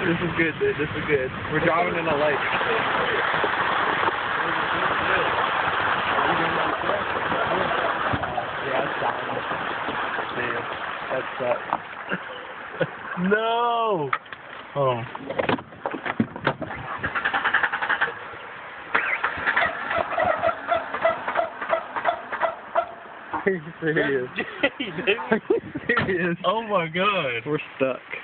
This is good, dude. This is good. We're driving in a lake. Yeah, it's dying. Man, that sucks. No! Oh. Are you serious? Are you serious? Oh my god. We're stuck.